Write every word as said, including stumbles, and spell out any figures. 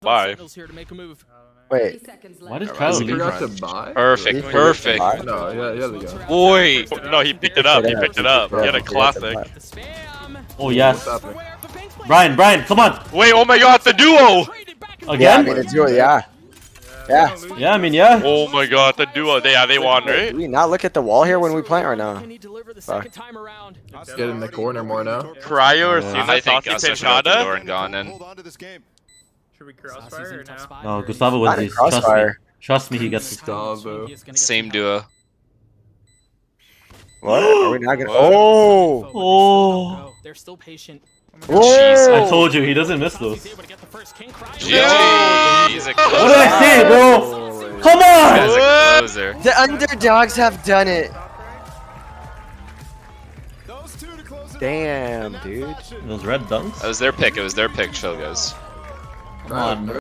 buy. Wait. Why did Kyle He leave? forgot to buy? Perfect, perfect. No, yeah, yeah, there you go. Boy, no, he picked it up. He picked it up. He had a classic. Oh yes. What's happening? Brian, Brian, come on. Wait, oh my God, the duo. Yeah, I Again? mean, it's your, yeah. Yeah. Yeah, I mean, yeah. Oh my God, the duo. They, yeah, they won, Do right? we not look at the wall here when we plant or no? Fuck. Let's get in the corner more now. Cryo or Yeah. Cena, I think Sacy, Gus should open the door Pancada. and gone in. Should we crossfire or no? No, Gustavo Not was a these. Trust me. crossfire. Trust me, he gets it. Gustavo. Same duo. What? Are we not gonna? Oh! Oh. They're still patient. Whoa! I told you, he doesn't miss those. G G. Yeah. He's a What did closer. I say, bro? Come He's on! a closer. The underdogs have done it. Damn, dude. Those red dunks? That was their pick. It was their pick, Chill guys. Come on, bro.